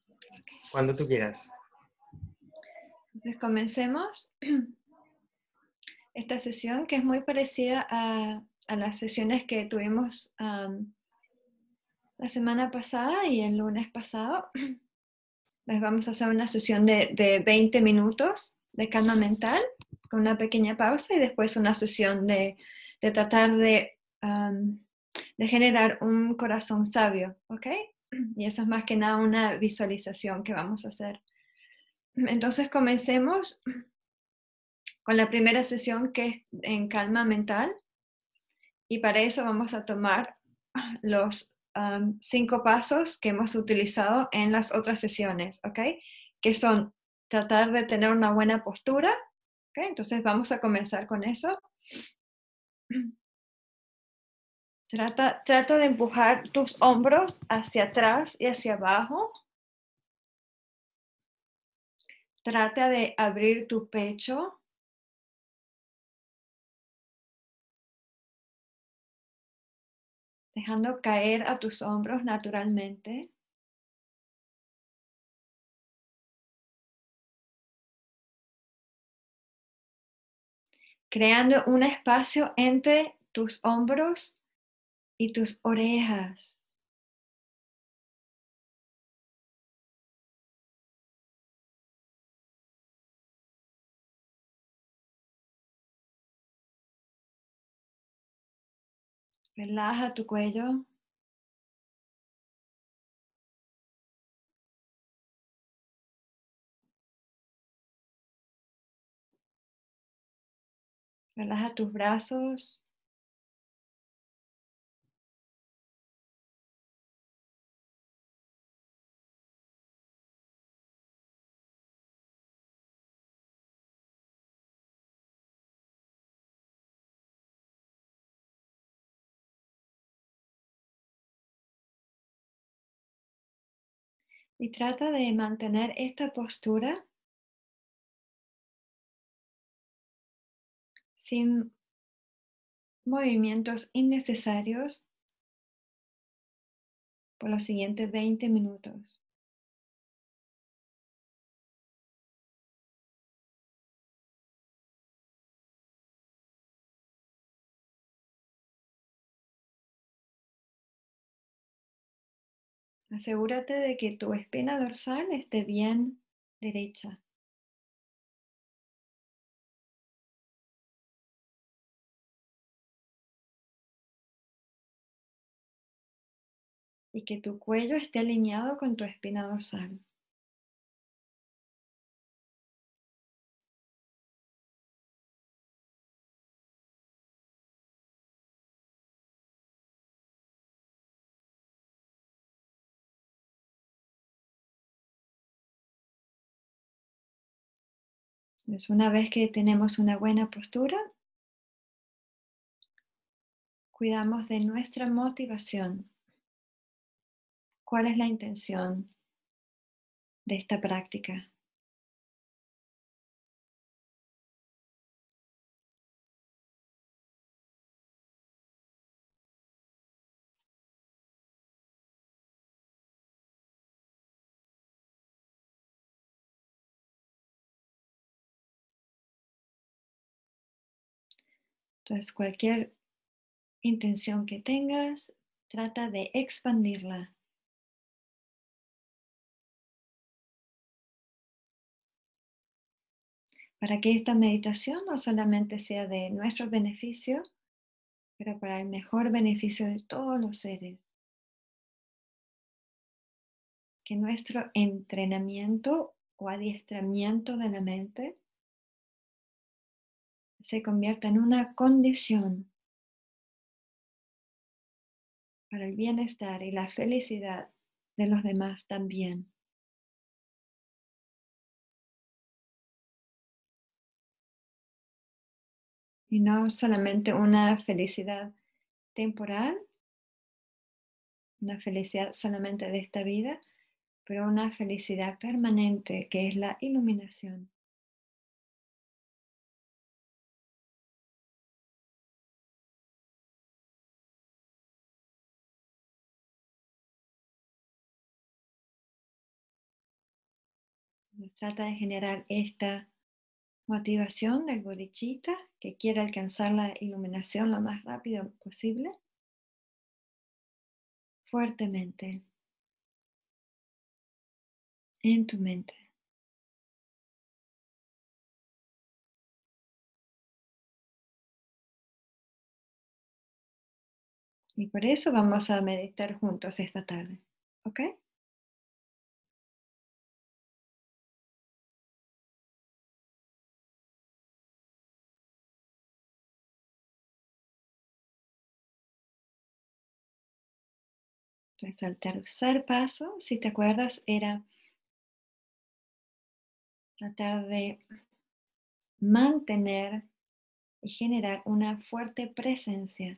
Cuando tú quieras. Entonces comencemos esta sesión que es muy parecida a las sesiones que tuvimos la semana pasada y el lunes pasado. Les vamos a hacer una sesión de 20 minutos de calma mental con una pequeña pausa y después una sesión de tratar de generar un corazón sabio, ¿ok? Y eso es más que nada una visualización que vamos a hacer. Entonces comencemos con la primera sesión que es en calma mental y para eso vamos a tomar los 5 pasos que hemos utilizado en las otras sesiones, ¿ok? Que son tratar de tener una buena postura, ¿ok? Entonces vamos a comenzar con eso. Trata de empujar tus hombros hacia atrás y hacia abajo. Trata de abrir tu pecho. Dejando caer a tus hombros naturalmente. Creando un espacio entre tus hombros y tus orejas. Relaja tu cuello. Relaja tus brazos. Y trata de mantener esta postura sin movimientos innecesarios por los siguientes 20 minutos. Asegúrate de que tu espina dorsal esté bien derecha. Y que tu cuello esté alineado con tu espina dorsal. Entonces, una vez que tenemos una buena postura, cuidamos de nuestra motivación. ¿Cuál es la intención de esta práctica? Entonces, cualquier intención que tengas, trata de expandirla para que esta meditación no solamente sea de nuestro beneficio, pero para el mejor beneficio de todos los seres. Que nuestro entrenamiento o adiestramiento de la mente se convierta en una condición para el bienestar y la felicidad de los demás también. Y no solamente una felicidad temporal, una felicidad solamente de esta vida, pero una felicidad permanente que es la iluminación. Trata de generar esta motivación del bodhicitta que quiere alcanzar la iluminación lo más rápido posible, fuertemente en tu mente. Y por eso vamos a meditar juntos esta tarde. ¿Ok? Entonces, el tercer paso, si te acuerdas, era tratar de mantener y generar una fuerte presencia.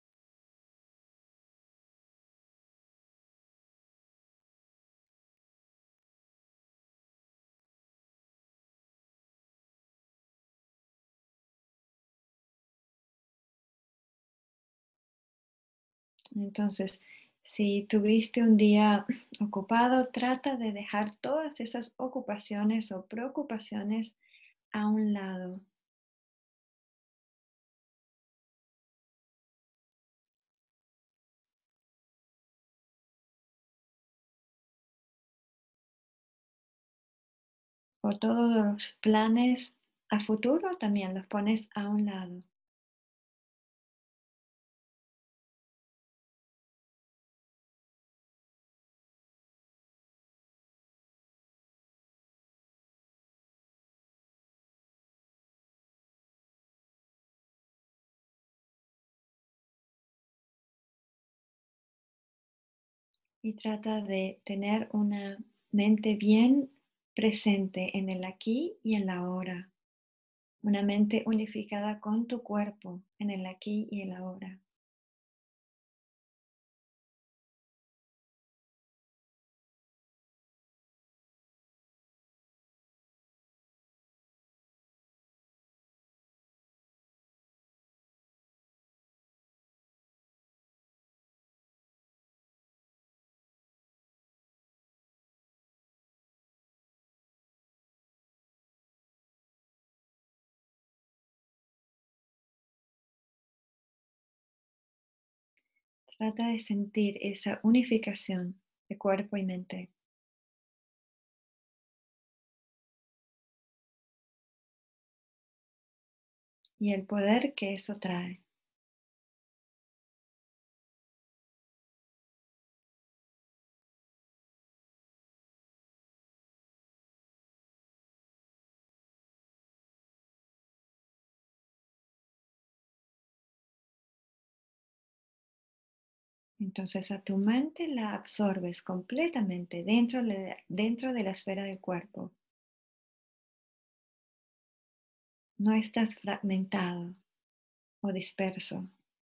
Entonces, si tuviste un día ocupado, trata de dejar todas esas ocupaciones o preocupaciones a un lado. O todos los planes a futuro también los pones a un lado. Y trata de tener una mente bien presente en el aquí y el ahora. Una mente unificada con tu cuerpo en el aquí y el ahora. Trata de sentir esa unificación de cuerpo y mente. Y el poder que eso trae. Entonces a tu mente la absorbes completamente dentro de la esfera del cuerpo. No estás fragmentado o disperso.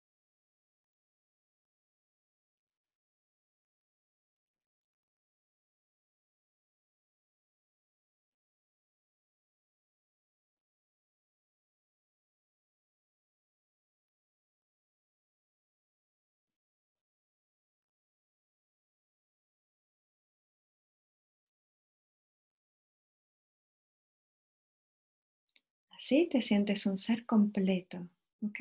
Así te sientes un ser completo. ¿Ok?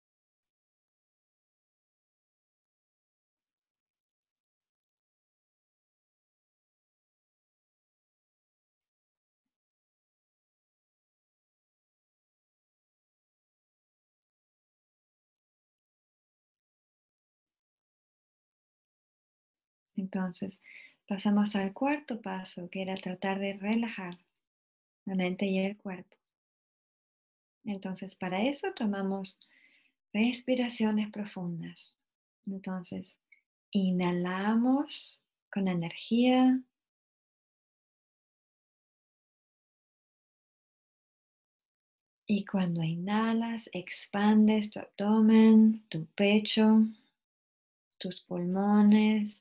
Entonces pasamos al cuarto paso, que era tratar de relajar la mente y el cuerpo. Entonces para eso tomamos respiraciones profundas. Entonces inhalamos con energía. Y cuando inhalas, expandes tu abdomen, tu pecho, tus pulmones.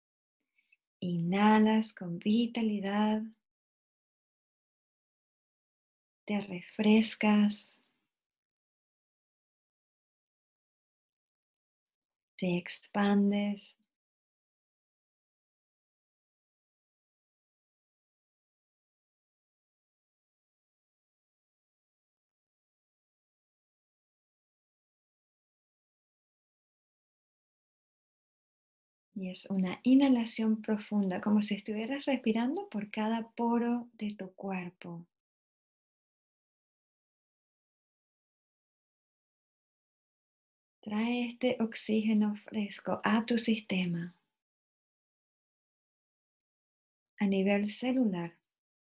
Inhalas con vitalidad te refrescas, te expandes. Y es una inhalación profunda, como si estuvieras respirando por cada poro de tu cuerpo. Trae este oxígeno fresco a tu sistema a nivel celular.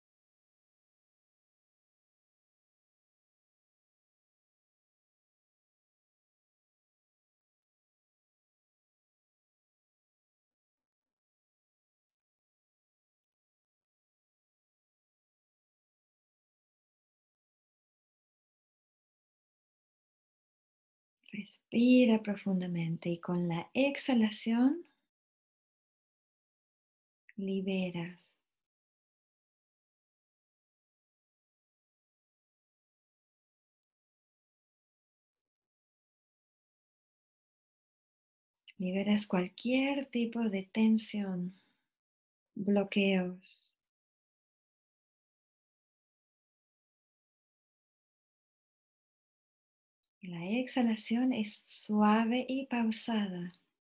Respira profundamente y con la exhalación liberas. Liberas cualquier tipo de tensión, bloqueos. La exhalación es suave y pausada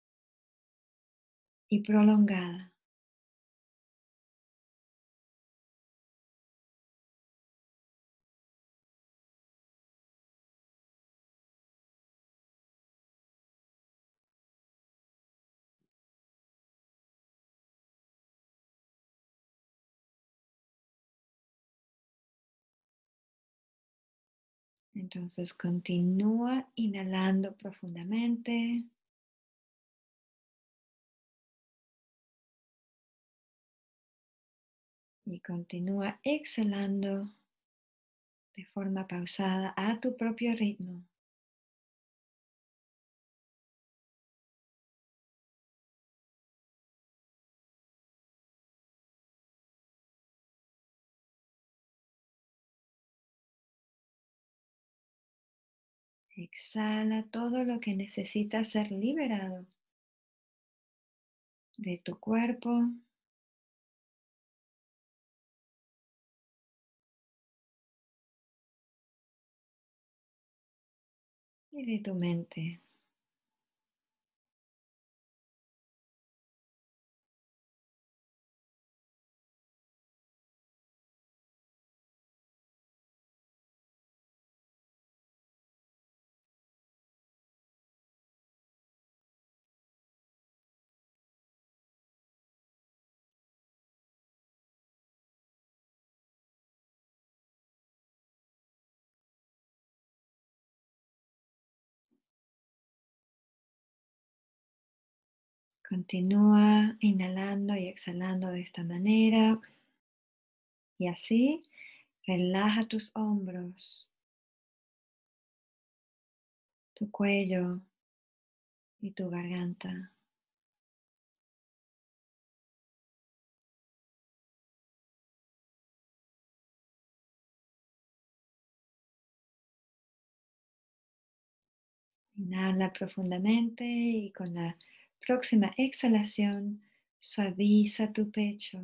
y prolongada. Entonces continúa inhalando profundamente y continúa exhalando de forma pausada a tu propio ritmo. Exhala todo lo que necesita ser liberado de tu cuerpo y de tu mente. Continúa inhalando y exhalando de esta manera y así relaja tus hombros, tu cuello y tu garganta. Inhala profundamente y con la próxima exhalación suaviza tu pecho.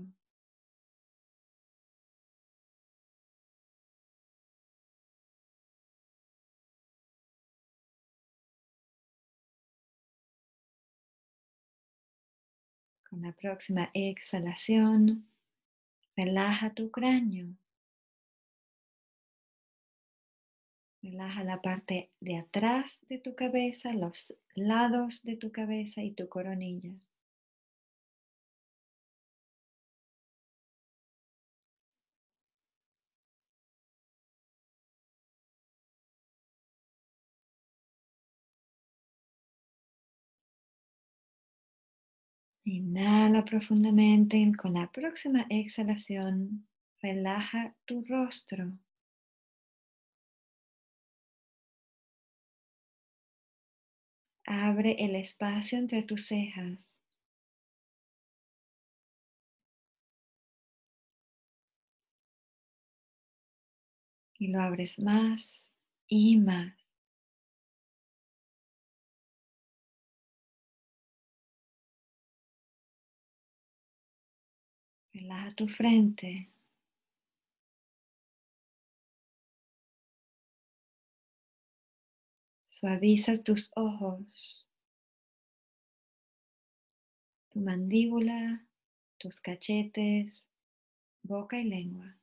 Con la próxima exhalación relaja tu cráneo. Relaja la parte de atrás de tu cabeza, los lados de tu cabeza y tu coronilla. Inhala profundamente y con la próxima exhalación relaja tu rostro. Abre el espacio entre tus cejas. Y lo abres más y más. Relaja tu frente. Suaviza tus ojos, tu mandíbula, tus cachetes, boca y lengua.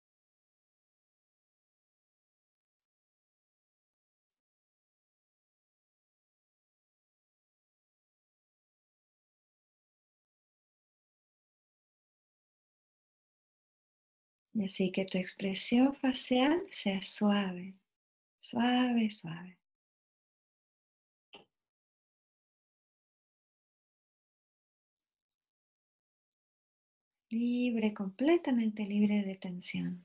Y así que tu expresión facial sea suave, suave, suave. Libre, completamente libre de tensión.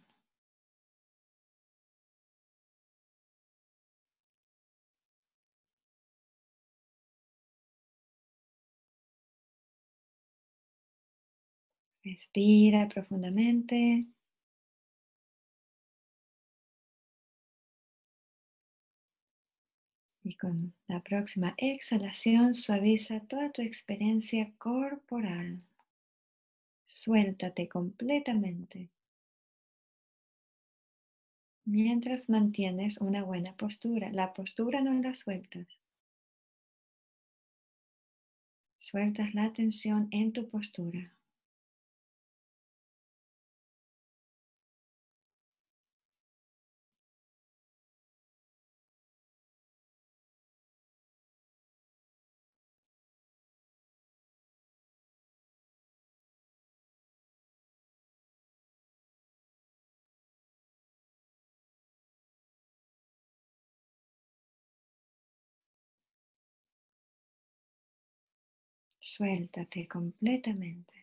Respira profundamente y con la próxima exhalación suaviza toda tu experiencia corporal. Suéltate completamente mientras mantienes una buena postura. La postura no la sueltas. Sueltas la tensión en tu postura. Suéltate completamente.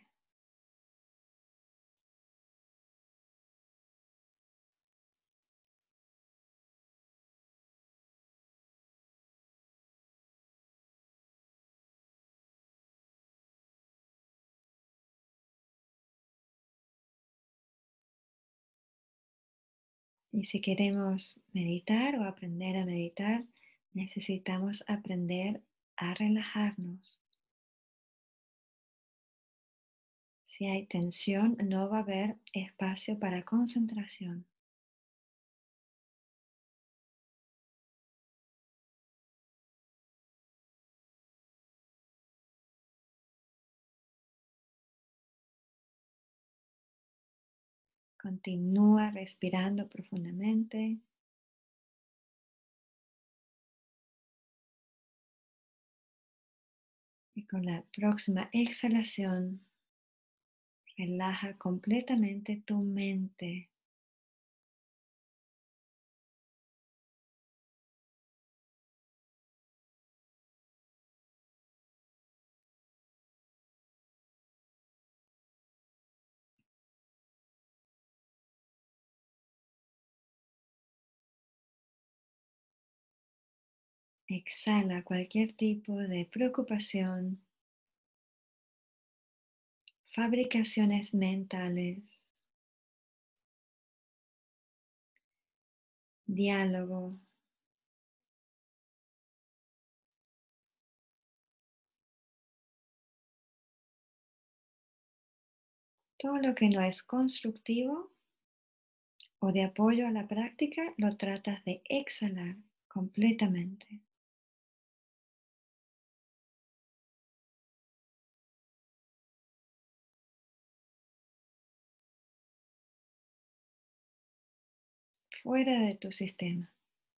Y si queremos meditar o aprender a meditar, necesitamos aprender a relajarnos. Si hay tensión, no va a haber espacio para concentración. Continúa respirando profundamente y con la próxima exhalación relaja completamente tu mente. Exhala cualquier tipo de preocupación, fabricaciones mentales, diálogo, todo lo que no es constructivo o de apoyo a la práctica lo tratas de exhalar completamente. Fuera de tu sistema.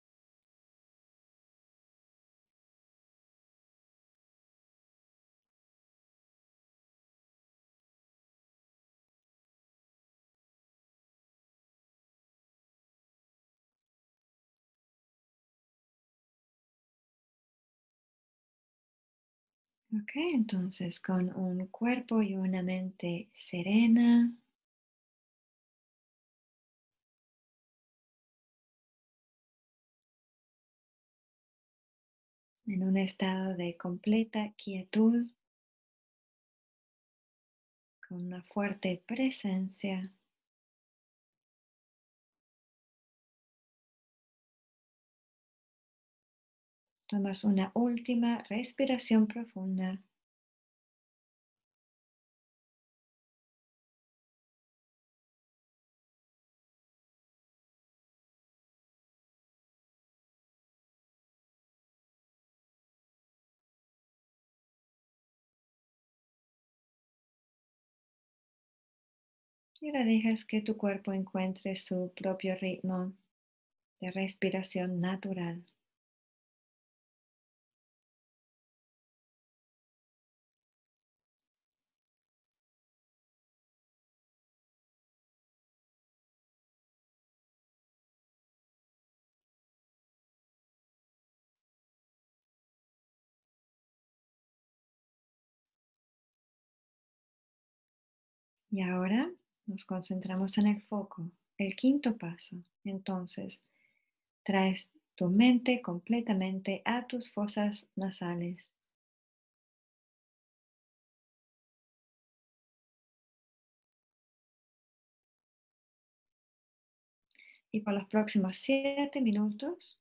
Ok, entonces con un cuerpo y una mente serena, en un estado de completa quietud, con una fuerte presencia, Tomas una última respiración profunda. Y ahora dejas que tu cuerpo encuentre su propio ritmo de respiración natural. Y ahora nos concentramos en el foco, el quinto paso. Entonces, traes tu mente completamente a tus fosas nasales. Y por los próximos 7 minutos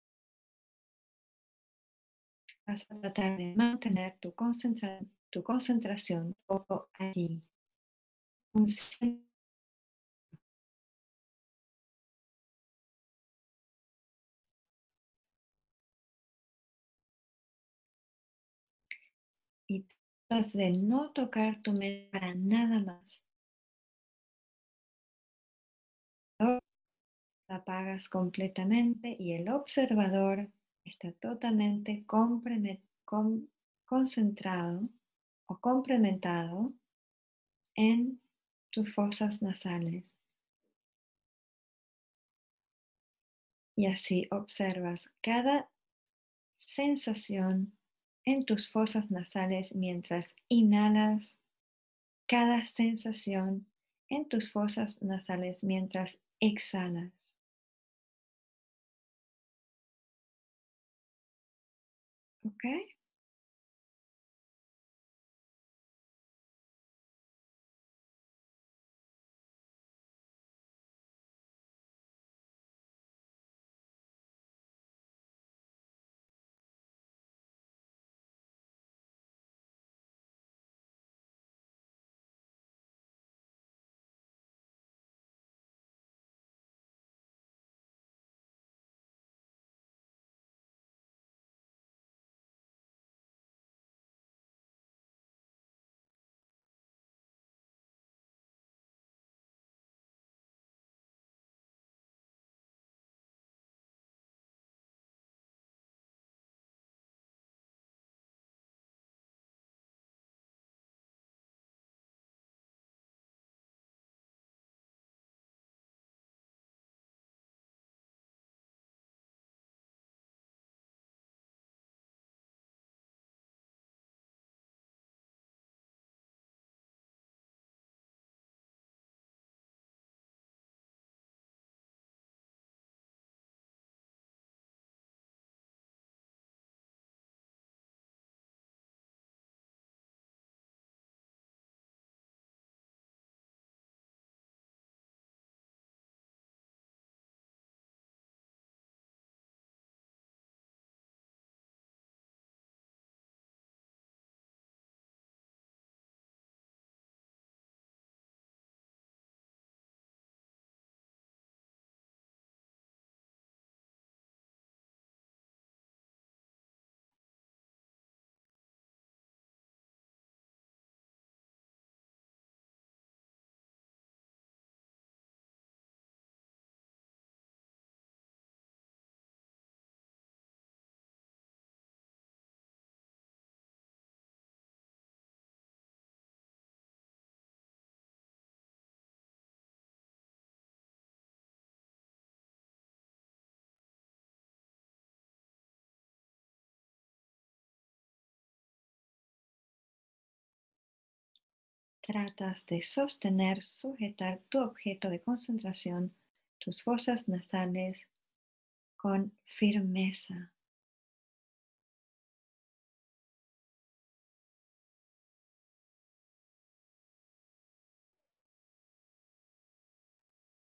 vas a tratar de mantener tu concentración foco allí. Un y tratas de no tocar tu mente para nada más. La apagas completamente y el observador está totalmente concentrado o complementado en tus fosas nasales. Y así observas cada sensación en tus fosas nasales mientras inhalas, cada sensación en tus fosas nasales mientras exhalas. ¿Ok? Tratas de sostener, sujetar tu objeto de concentración, tus fosas nasales, con firmeza.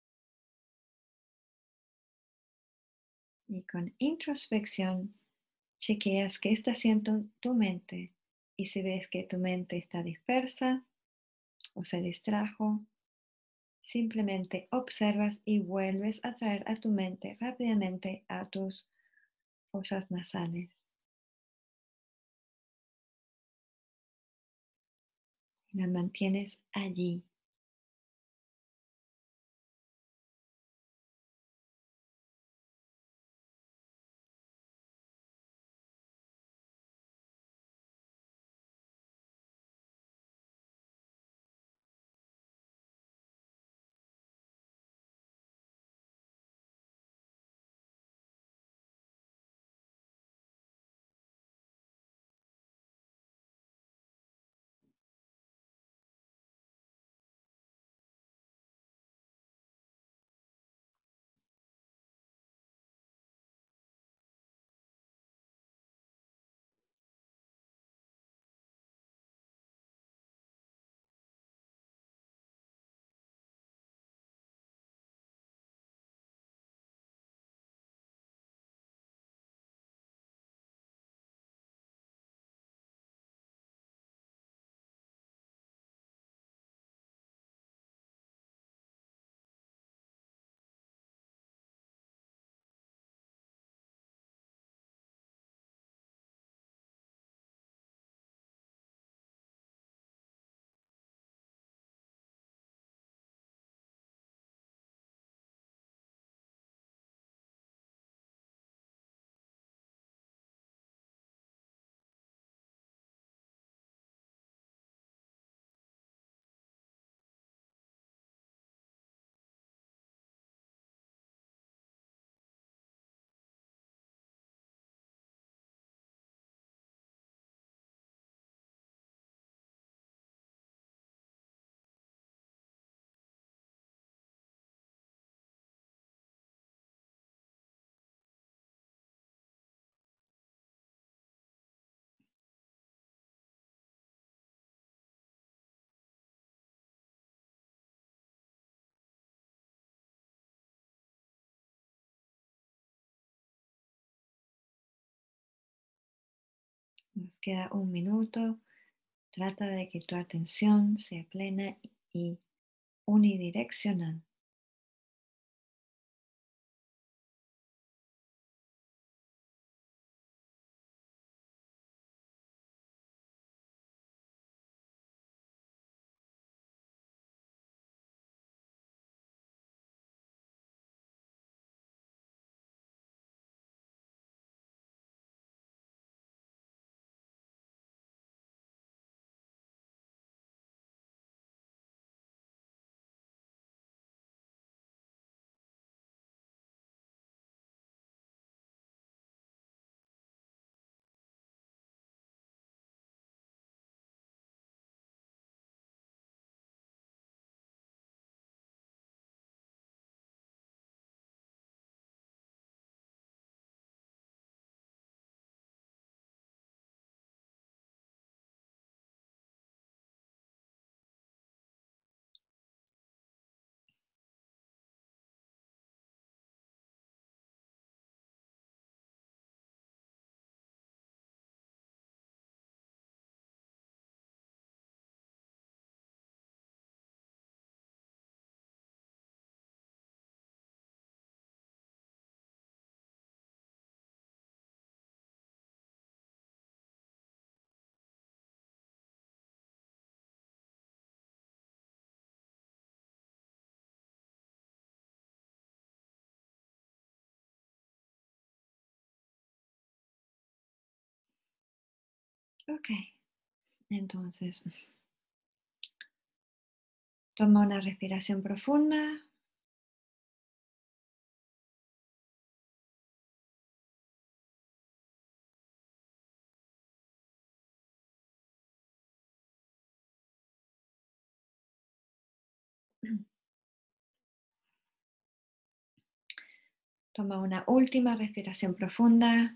Y con introspección chequeas qué está haciendo tu mente y si ves que tu mente está dispersa o se distrajo, simplemente observas y vuelves a traer a tu mente rápidamente a tus fosas nasales. La mantienes allí. Nos queda un minuto. Trata de que tu atención sea plena y unidireccional. Ok, entonces toma una respiración profunda. Toma una última respiración profunda.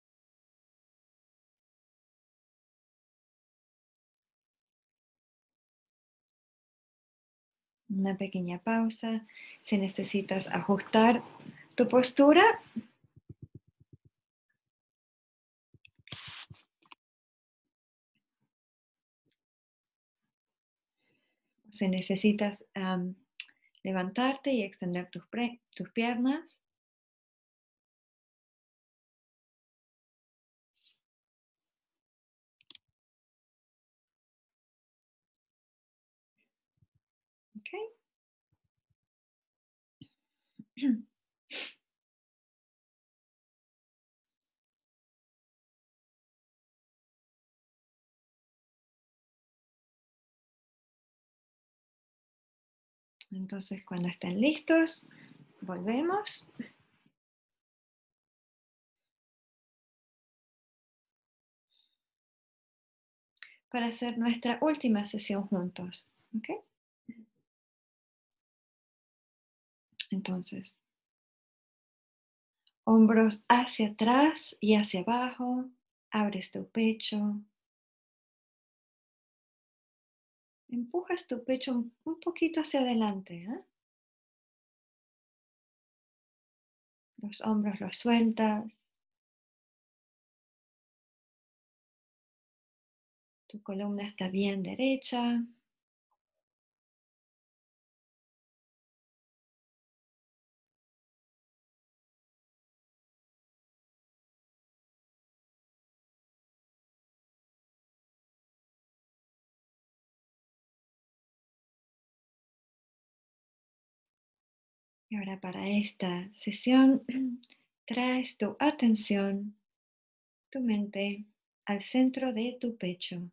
Una pequeña pausa. Si necesitas ajustar tu postura, Si necesitas levantarte y extender tus piernas. Okay. Entonces, cuando estén listos, volvemos para hacer nuestra última sesión juntos. ¿Okay? Entonces, hombros hacia atrás y hacia abajo. Abres tu pecho. Empujas tu pecho un poquito hacia adelante. Los hombros los sueltas. Tu columna está bien derecha. Y ahora para esta sesión, traes tu atención, tu mente, al centro de tu pecho.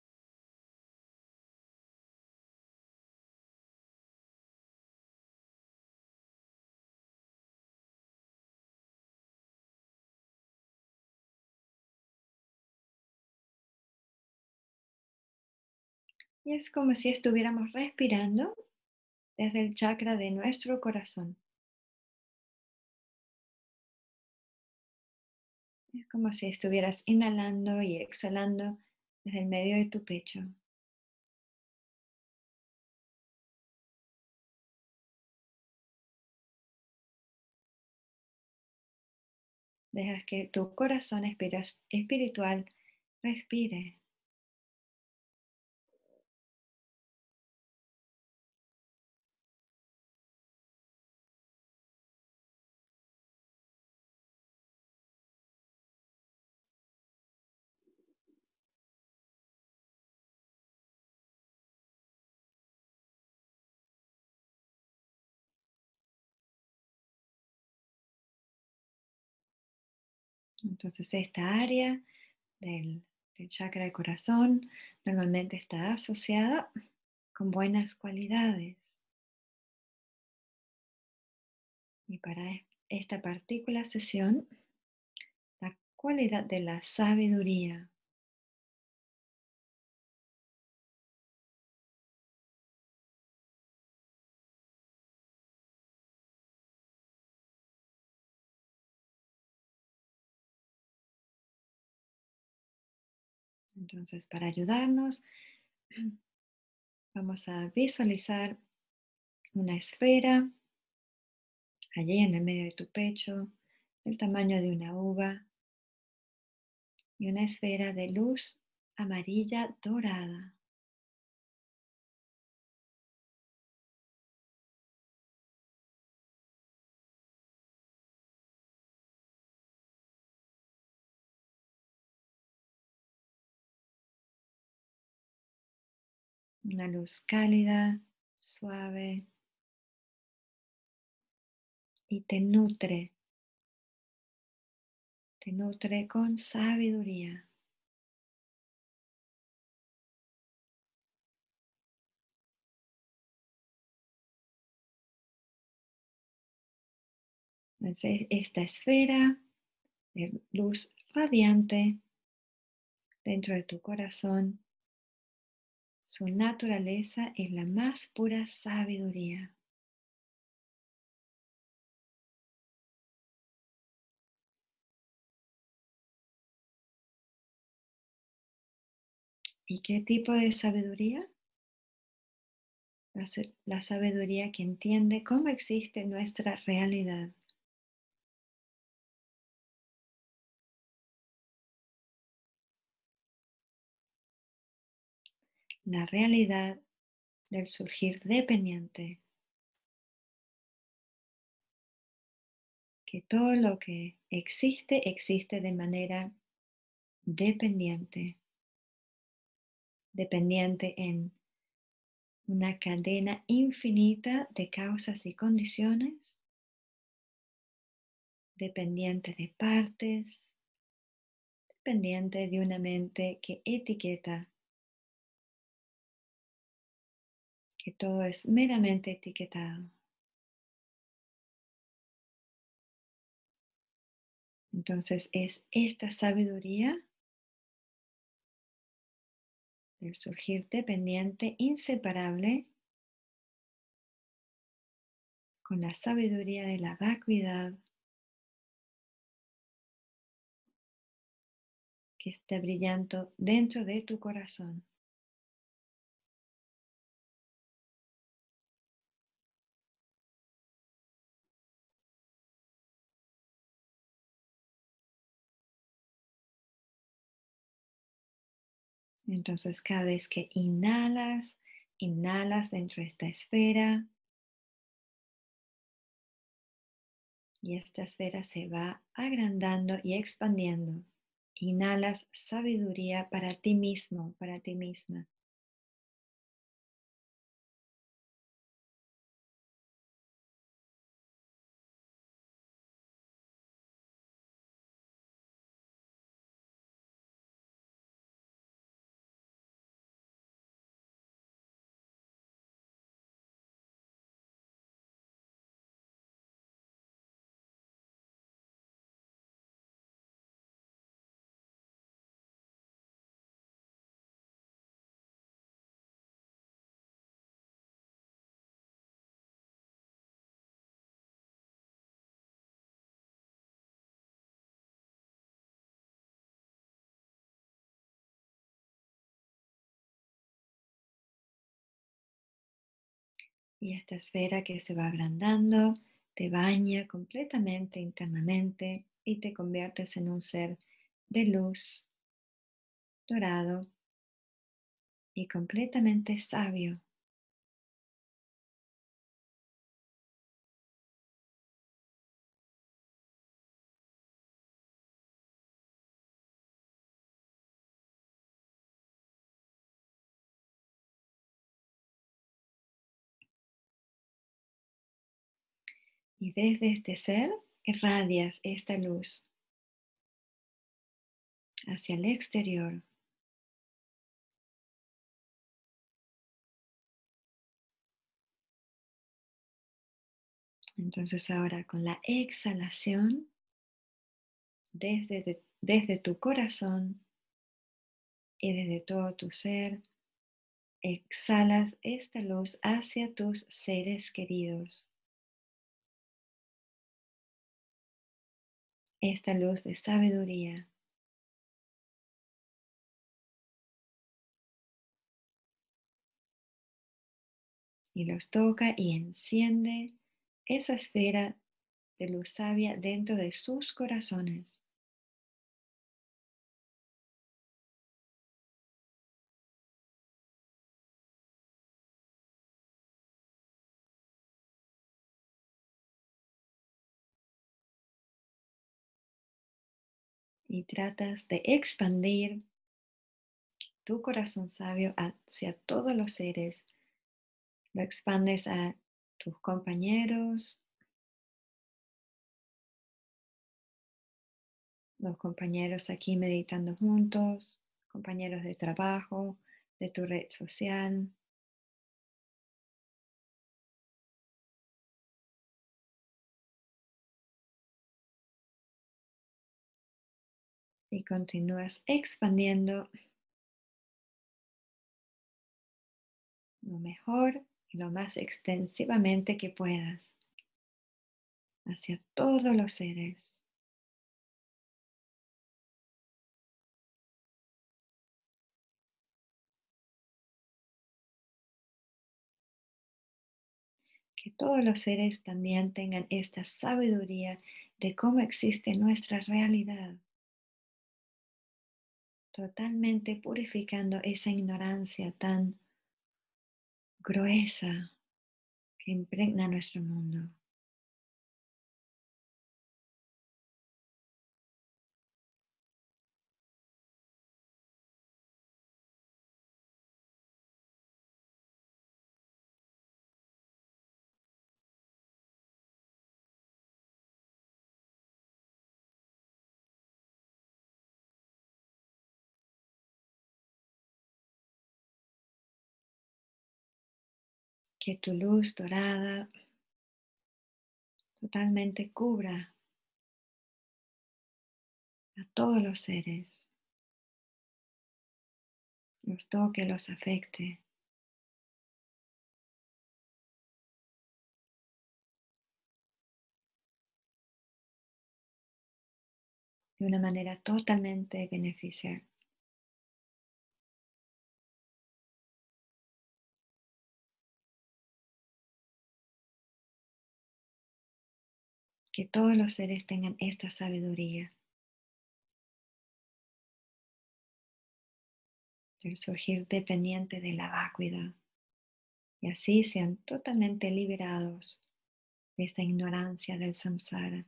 Y es como si estuviéramos respirando desde el chakra de nuestro corazón. Es como si estuvieras inhalando y exhalando desde el medio de tu pecho. Dejas que tu corazón espiritual respire. Entonces esta área del chakra del corazón normalmente está asociada con buenas cualidades. Y para esta partícula sesión, la cualidad de la sabiduría. Entonces, para ayudarnos, vamos a visualizar una esfera allí en el medio de tu pecho, del tamaño de una uva, y una esfera de luz amarilla dorada. Una luz cálida, suave, y te nutre con sabiduría. Entonces, esta esfera de luz radiante dentro de tu corazón, su naturaleza es la más pura sabiduría. ¿Y qué tipo de sabiduría? La sabiduría que entiende cómo existe nuestra realidad. La realidad del surgir dependiente, que todo lo que existe existe de manera dependiente, dependiente en una cadena infinita de causas y condiciones, dependiente de partes, dependiente de una mente que etiqueta, que todo es meramente etiquetado. Entonces es esta sabiduría del surgir dependiente inseparable con la sabiduría de la vacuidad que está brillando dentro de tu corazón. Entonces cada vez que inhalas, inhalas dentro de esta esfera y esta esfera se va agrandando y expandiendo. Inhalas sabiduría para ti mismo, para ti misma. Y esta esfera que se va agrandando te baña completamente internamente y te conviertes en un ser de luz, dorado y completamente sabio. Y desde este ser irradias esta luz hacia el exterior. Entonces ahora con la exhalación desde tu corazón y desde todo tu ser, exhalas esta luz hacia tus seres queridos. Esta luz de sabiduría. Y los toca y enciende esa esfera de luz sabia dentro de sus corazones. Y tratas de expandir tu corazón sabio hacia todos los seres. Lo expandes a tus compañeros, los compañeros aquí meditando juntos, compañeros de trabajo, de tu red social. Y continúas expandiendo lo mejor y lo más extensivamente que puedas hacia todos los seres. Que todos los seres también tengan esta sabiduría de cómo existe nuestra realidad, totalmente purificando esa ignorancia tan gruesa que impregna nuestro mundo. Que tu luz dorada totalmente cubra a todos los seres, los toque, los afecte de una manera totalmente beneficial. Que todos los seres tengan esta sabiduría del surgir dependiente de la vacuidad y así sean totalmente liberados de esta ignorancia del samsara.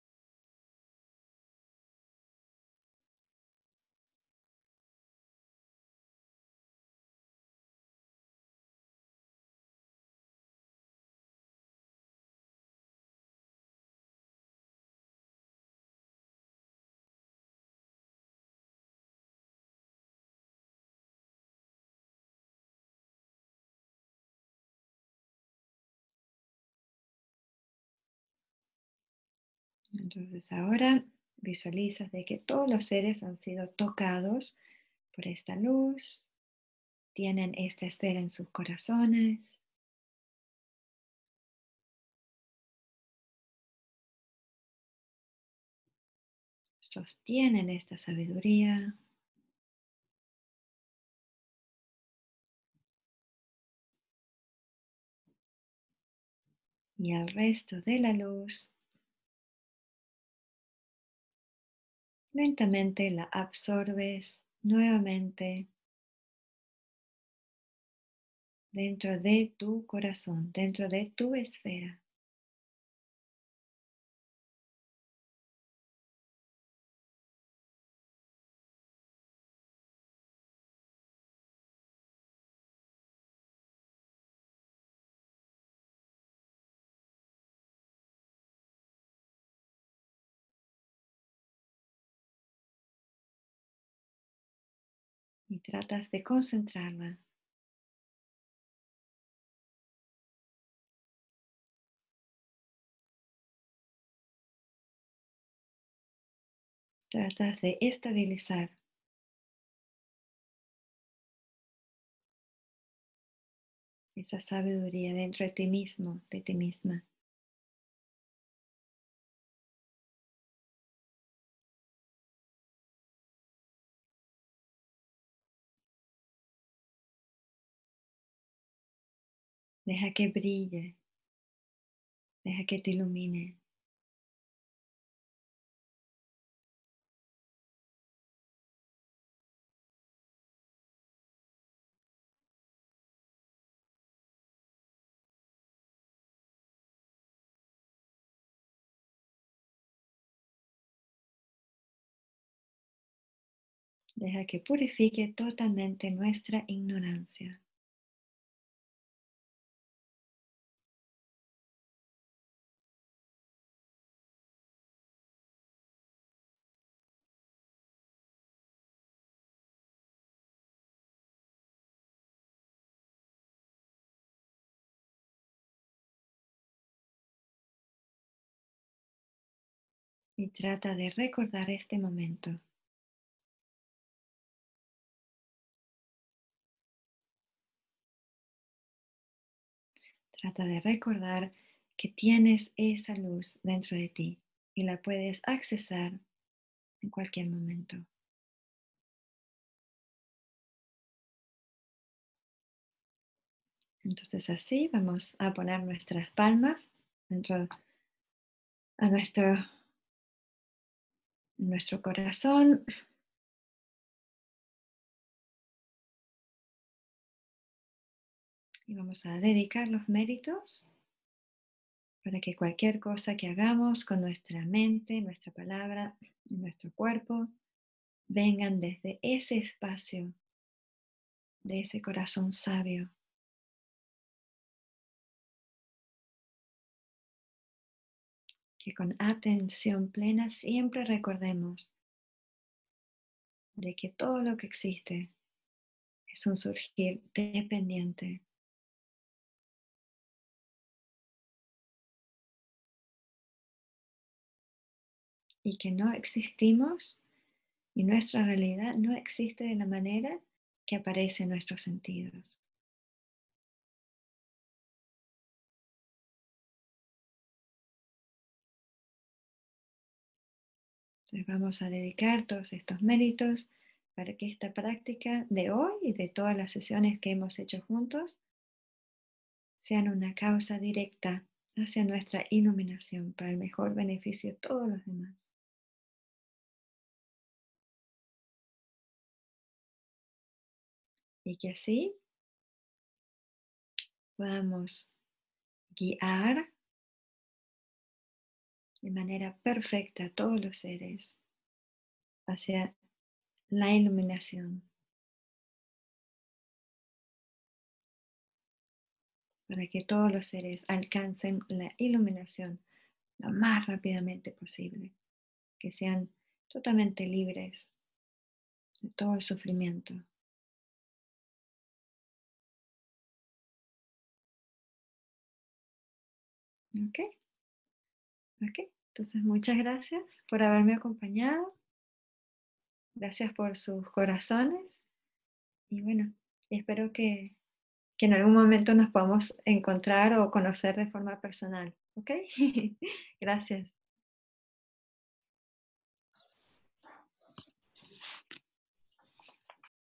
Entonces ahora visualizas de que todos los seres han sido tocados por esta luz, tienen esta esfera en sus corazones. Sostienen esta sabiduría y al resto de la luz lentamente la absorbes nuevamente dentro de tu corazón, dentro de tu esfera. Y tratas de concentrarla. Tratas de estabilizar esa sabiduría dentro de ti mismo, de ti misma. Deja que brille, deja que te ilumine. Deja que purifique totalmente nuestra ignorancia. Y trata de recordar este momento. Trata de recordar que tienes esa luz dentro de ti y la puedes accesar en cualquier momento. Entonces así vamos a poner nuestras palmas dentro a nuestro corazón. Y vamos a dedicar los méritos para que cualquier cosa que hagamos con nuestra mente, nuestra palabra y nuestro cuerpo vengan desde ese espacio, de ese corazón sabio. Que con atención plena siempre recordemos de que todo lo que existe es un surgir dependiente y que no existimos y nuestra realidad no existe de la manera que aparece en nuestros sentidos. Entonces vamos a dedicar todos estos méritos para que esta práctica de hoy y de todas las sesiones que hemos hecho juntos sean una causa directa hacia nuestra iluminación para el mejor beneficio de todos los demás. Y que así podamos guiar de manera perfecta a todos los seres hacia la iluminación, para que todos los seres alcancen la iluminación lo más rápidamente posible, que sean totalmente libres de todo el sufrimiento. ¿Ok? ¿Ok? Entonces muchas gracias por haberme acompañado, gracias por sus corazones y bueno, espero que en algún momento nos podamos encontrar o conocer de forma personal. ¿Ok? Gracias.